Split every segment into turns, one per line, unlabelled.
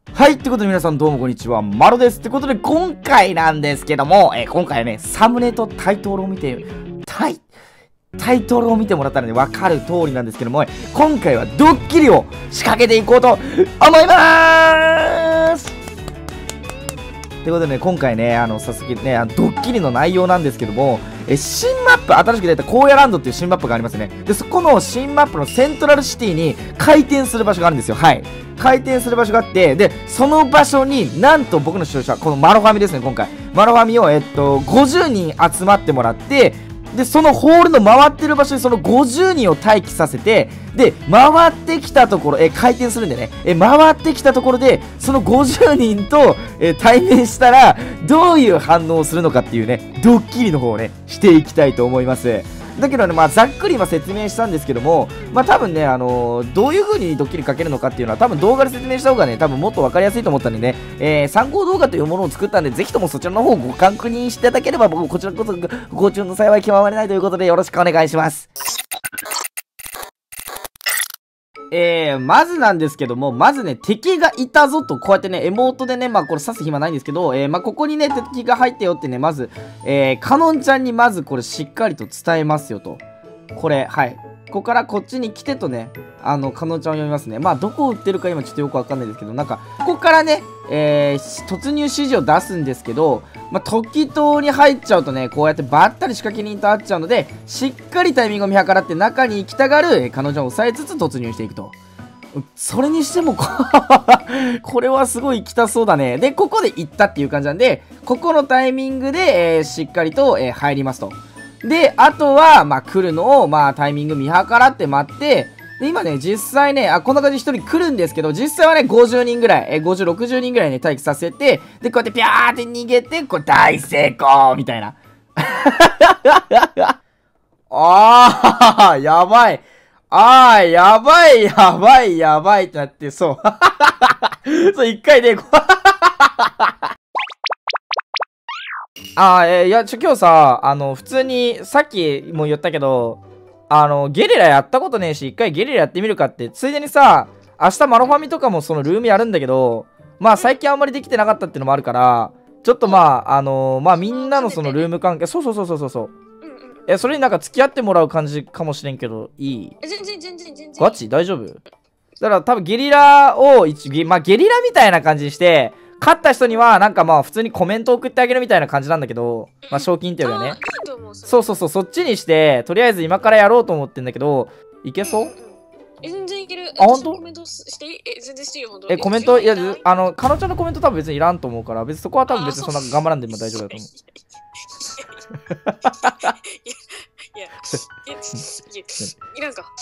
はい、ってことで皆さんどうもこんにちは、まろです。ってことで今回なんですけども、今回はね、サムネとタイトルを見て、タイトルを見てもらったらね、わかる通りなんですけども、今回はドッキリを仕掛けていこうと思いまーす。ということでね、今回ね、早速ね、ドッキリの内容なんですけども、新マップ、新しく出た荒野ランドっていう新マップがありますね。で、そこの新マップのセントラルシティに回転する場所があるんですよ。はい。回転する場所があって、で、その場所になんと僕の視聴者、このマロファミですね、今回。マロファミを、50人集まってもらって、で、そのホールの回ってる場所にその50人を待機させて、で、回ってきたところ、回転するんでね、回ってきたところで、その50人と、対面したら、どういう反応をするのかっていうね、ドッキリの方をね、していきたいと思います。だけどね、まあ、ざっくり今説明したんですけども、まあ、多分ね、どういう風にドッキリかけるのかっていうのは、多分動画で説明した方がね、多分もっと分かりやすいと思ったんでね、参考動画というものを作ったんで、ぜひともそちらの方をご確認していただければ、僕、こちらこそご注の幸い極まれないということで、よろしくお願いします。まずなんですけども、まずね、敵がいたぞと、こうやってね、エモートでね、まあこれ刺す暇ないんですけど、まあここにね、敵が入ったよってね、まず、かのんちゃんにまずこれしっかりと伝えますよと。これ、はい。ここからこっちに来てとね、かのんちゃんを読みますね。まあどこを売ってるか今ちょっとよくわかんないですけど、なんか、ここからね、突入指示を出すんですけど、まあ、時当に入っちゃうとね、こうやってばったり仕掛け人と会っちゃうので、しっかりタイミングを見計らって中に行きたがる彼女を抑えつつ突入していくと。それにしてもこれはすごい行きたそうだね。で、ここで行ったっていう感じなんで、ここのタイミングで、しっかりと、入りますと。で、あとは、まあ、来るのを、まあ、タイミング見計らって待って、で、今ね、実際ね、こんな感じで1人来るんですけど、実際はね、50人ぐらい、50、60人ぐらいね、待機させて、で、こうやってピャーって逃げて、これ大成功みたいな。やばい。やばい、やばい、やばいってなって、そう。そう、一回ね、いや、今日さ、普通に、さっきも言ったけど、ゲリラやったことねえし、一回ゲリラやってみるかって、ついでにさ、明日マロファミとかもそのルームやるんだけど、まあ最近あんまりできてなかったっていうのもあるから、ちょっとまあ、まあみんなのそのルーム関係、そう。それになんか付き合ってもらう感じかもしれんけど、いい？全然。ガチ？大丈夫？だから多分ゲリラをまあゲリラみたいな感じにして、勝った人にはなんかまあ普通にコメント送ってあげるみたいな感じなんだけど、まあ賞金っていうよりはね。そう、そっちにして、とりあえず今からやろうと思ってんだけど、いけそう？
全然いける。
ほんと？
コメントしていい？全然していいよ、ほんと。
コメント、いや、かのちゃんのコメント多分別にいらんと思うから、別にそこは多分別にそんな頑張らんでも大丈夫だと思う。
いらんか。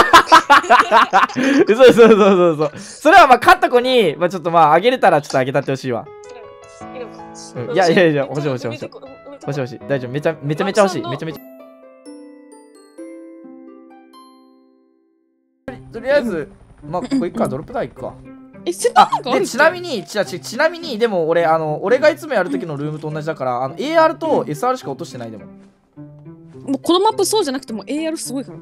そう。それはまあ勝った子に、まあちょっとまああげれたらちょっとあげたってほしいわ。
いらんか。
いや、欲しい。大丈夫。めちゃめちゃ欲しい。とりあえず、まあここ行くか、ドロップ台行くか。ちなみに、でも俺がいつもやるときのルームと同じだから、AR と SR しか落としてないでも。
もうこのマップそうじゃなくても AR すごいから。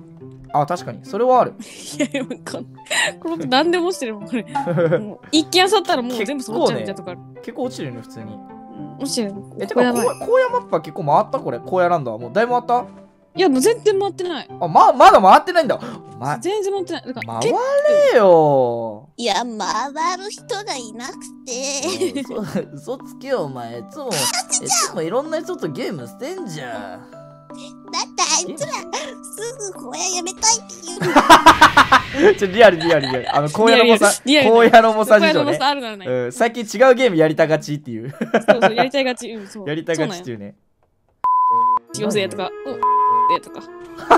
確かにそれはある。
いやこの何でも落ちてるもんこれ。一見あさったらもう全部揃っちゃうみたいなとこある。
結構落ちてるね普通に。
落ちてる。
てか荒野マップは結構回ったこれ。荒野ランドはもうだいぶ回った？
いやもう全然回ってない。
まだ回ってないんだ。
全然回ってない。
回れよ。
いや回る人がいなくて。
嘘つけよお前。いつもいろんな人とゲームしてんじゃん。
だってあいつらすぐ荒野やめたいって言うの。
リアル。荒野の猛者事情ね。最近違うゲームやりたがちっていう。
そう、やりたいがち。
やりたがちっていうね。
よせとか、とか。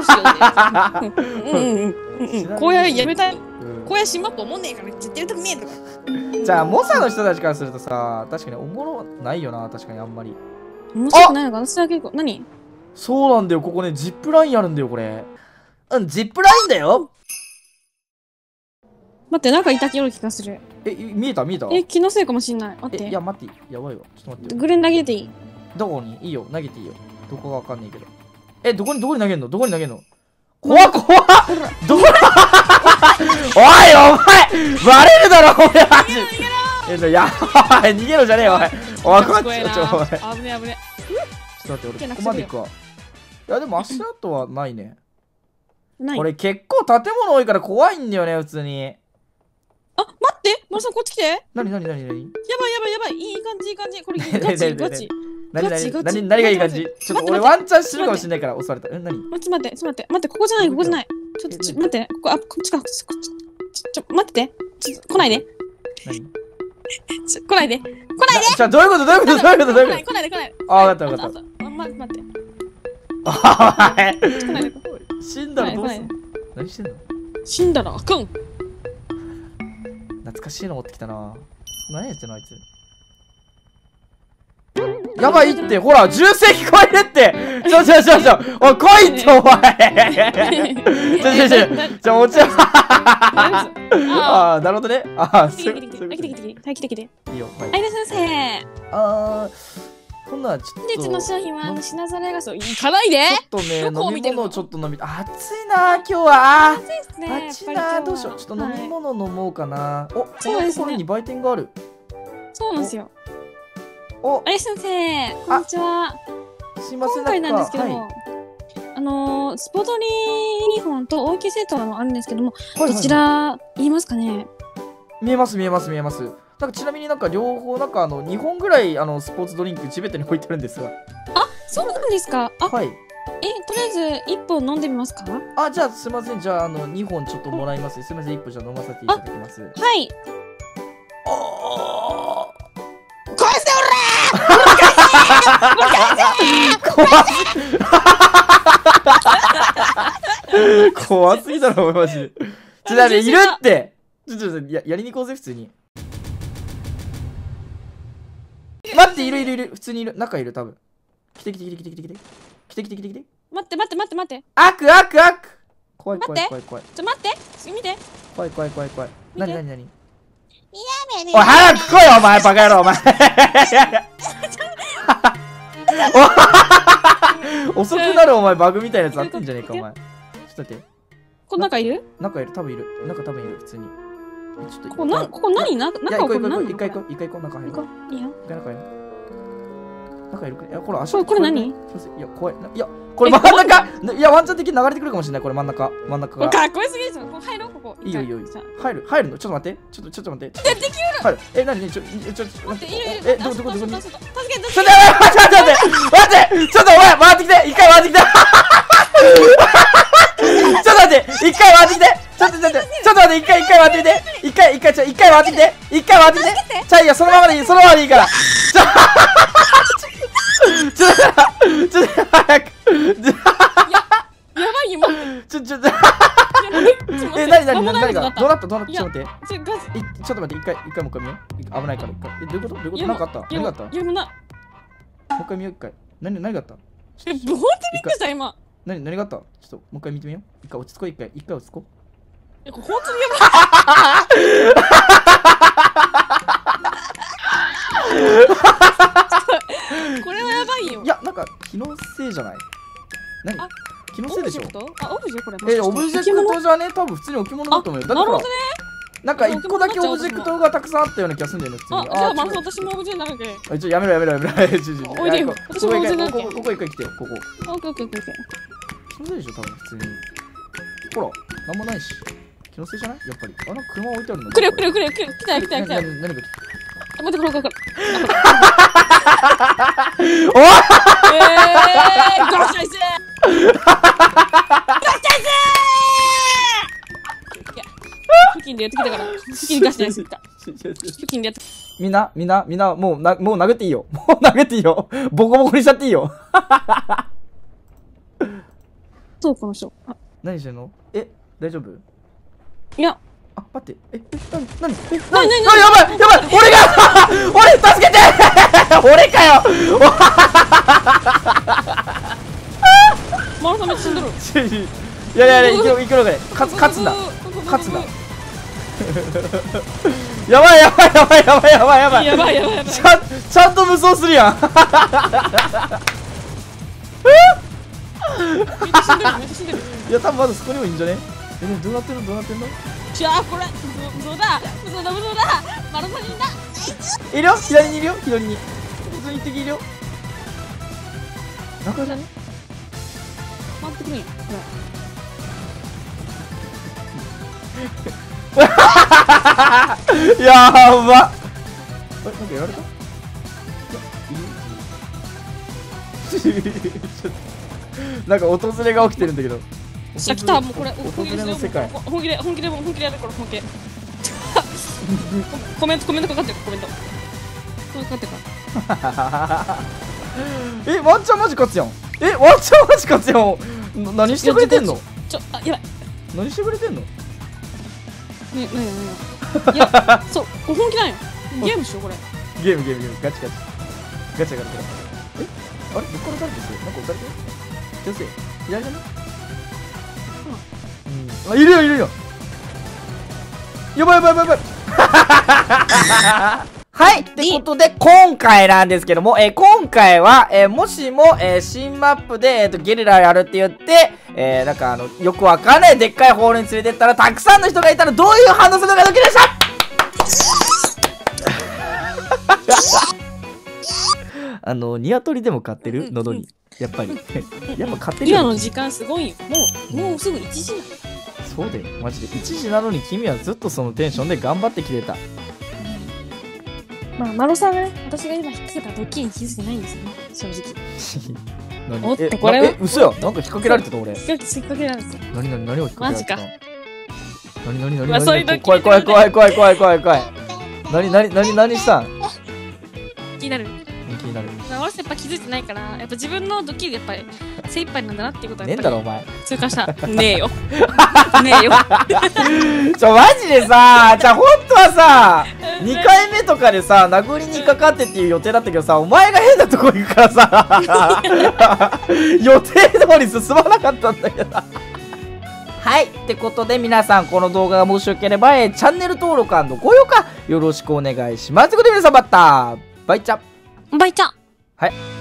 荒野やめたい。荒野新マップおもんねえから絶対と見えとか。
じゃあ猛者の人たちからするとさ、確かにおもろないよな、確かにあんまり。
面白くないのか、私だけ何？
そうなんだよ、ここね、ジップラインあるんだよ、これ。ジップラインだよ。
待って、なんかいたような気がする。
見えた
気のせいかもしんない。待って。
いや、待って、やばいわ。ちょっと待って。
グレン投げていい？
どこに？いいよ、投げていいよ。どこかわかんないけど。どこに投げんの？怖っどこおい、お前バレるだろ、俺マジ。 やばい、逃げろじゃねえよ、おい。おい、こっち、おい。
危ねえ危ねえ。
ちょっと待って、俺ここまで行くわ。いや、でも足跡はないね。
ない
これ結構建物多いから怖いんだよね、普通に。
あ、待ってマルさんこっち来て。や
なに
ばいやばいやばい。いい感じいい感じ。これガチガチ。
何
ガチガチ
がいい感じ？ちょっと俺ワンチャンしてるかもしれないから襲われた。何？
待って、ここじゃない、ここじゃない。ちょっと待って、ここ、あ、こっちか、こっち。待ってて。来ないで。
何？
来ないで。
じゃあどういうこと？
来ないで。
あ、わかった。
待って。
あ、お前。
来ないで。
死んだらどうすんの？何してんの？
死んだらあかん。
懐かしいの持ってきたな。何やってんのあいつ。やばいって、ほら、銃声聞こえるって。おい、来いって、お前。落ちろ。ああ、なるほどね。ああ、
来て。いいよ。相田先生。
こんなんちょっと。
本日の商品は品揃えがそう。行かないで。
ちょっとね、飲み物ちょっと暑いな、今日は。
暑いですね。
暑いな、どうしよう。ちょっと飲み物飲もうかな。お、こんなところに売店がある。
そうなんですよ。
お、
相田先生、こんにちは。
すいません。
今回なんですけども、スポートリーユニフォームと OK セットがあるんですけども、どちら言いますかね？
見えます。なんかちなみになんか両方なんか2本ぐらいスポーツドリンク地べたに置いてるんですが。
あ、そうなんですか。あ、
はい。
とりあえず1本飲んでみますか？
あ、じゃあすいません。じゃあ2本ちょっともらいます。すいません。1本じゃあ飲ませていただきます。
はい。
返せ
怖すぎだろ、マジで。ちなみにいるって。やりに行こうぜ、普通に。待って、いる。普通にいる。中いる、多分。来て。
待って。
悪。怖い。
待って。見て。
怖い。何？
やめ
おい、早く来いよ、お前、バカ野郎、お前。遅くなるお前、バグみたいなやつあってんじゃねえか、お前。ちょっと待って。
この中いる？
多分いる、普通に。ちょっと
ここ何？中
行こう、
何？
一回行こう、中入る。
いいよ。
中いる。いや、これ足。
これ何？
いや、怖い。いや、これ真ん中。いや、ワンチャン的に流れてくるかもしれない、これ真ん中が。
かっこよすぎるじゃん。ここ入ろう、ここ。
いいよ。入るの？ちょっと待って。ちょっと待って。
いや、できる。
入る。何？待って。
いる。
どこ？
助けて。
待って。ちょっとお前、回ってきて。一回回ってきて。ちょっと待って。一回回ってきて。ちょっと待って。一回回ってきて。一回回ってきて。いや、そのままでいいから。ちょっと早く。
やばいよ、待って。
ちょっと。何がどうなった？ちょっと待って。ちょっと待って、一回もう一回見よう。危ないから。どういうこと？何があった？
いや、もう
もう一回見よう、一回。何があった？
ブホーテビックした、今。
何があった？ちょっともう一回見てみよう。一回落ち着こう、一回落ち着こう。
本当にやばい。これはやばいよ。
いや、なんか気のせいじゃない？何？気のせいでしょ？
あ、オブジェこれ。
オブジェクトじゃね？多分普通に置物だと思うよ。だからなんか一個だけオブジェクトがたくさんあったような気がするんだよね、普通に。
じゃあ、私もオブジェになるけ。
やめろ。
おいでよ。私もオブジェになるけ。
ここ一回来てよ、ここ。
オッケー。
気のせいでしょ、多分普通に。ほら、なんもないし。気のせいじゃない？やっぱり。なんか車置いてあるの。
来た。来た。
何が来た？
待って、これ。
おい！
ガシャイス！付近でやってきたから。付近ガシャイス来た。付近でやって。
みんな、もう殴っていいよ。ボコボコにしちゃっていいよ。
そう、この人。
何してんの？大丈夫？
いや。
あ、待って。
何
やばい俺助けて俺かよ
マロさんめっちゃ死んどる。
いや、行くのかい。勝つんだ。やばい。ちゃんと無双するやん。
めっちゃ死んでる。
いや、多分まだそこにもいいんじゃね？どうなってんの？
じゃあこれ嘘だマラソンにいんだ。
いるよ、左にいるよ、左に。普通に敵いるよ。中じゃね。
回ってくるんや。
やば。あれ、なんかやられた？なんか訪れが起きてるんだけど。
来た、もうこれ、
訪れの世界。
本気でやるから、本気で。コメントかかってる、コメントかかってるか
え、ワンチャンマジ勝つやん。え、ワンチャンマジ勝つやん。何してくれてんの？
あ、やばい。
何してくれてんの？
ね、いや、そう、これ本気なんよ。ゲームしよう、これ。
ゲーム、ガチ。ガチャ。え、あれ、どっから誰ですよ。なんか撃たれてる？先生、左じゃね？あ、いるよ。やばい。はい、ってことで、今回なんですけども、今回は、もしも、新マップで、ゲリラやるって言って、なんかよくわかんないでっかいホールに連れてったら、たくさんの人がいたら、どういう反応するのかドキドキでしたニワトリでも飼ってる喉に。やっぱり。やっぱ飼ってるよ。
今の時間すごいよ。もうすぐ1時なの。
そうだよ、マジで。1時なのに君はずっとそのテンションで頑張ってきてた。
まあ、マロさんがね、私が今引っ掛けたドッキリに気づいてないんですよね、正直。
何？
おっとこれは
嘘や。なんか引っ掛けられてた俺。
引っ掛けられてた。
何を引っ掛けられてたの？
マジか。
何
まあそういうドッキリ
怖い。何したん？
気になる。
気になる。
マロさんやっぱ気づいてないから、やっぱ自分のドッキリでやっぱり精一杯なんだなっていうことはやっぱり
ねえんだろお前。
通過した。ねえよ。
マジでさ、じゃあほんとはさ、2回目とかでさ、殴りにかかってっていう予定だったけどさ、お前が変なとこ行くからさ、予定通り進まなかったんだけど。はい、ってことで皆さんこの動画がもしよければ、チャンネル登録&高評価よろしくお願いします。ということで皆さんまたバイチャ。
バイチャ。
はい。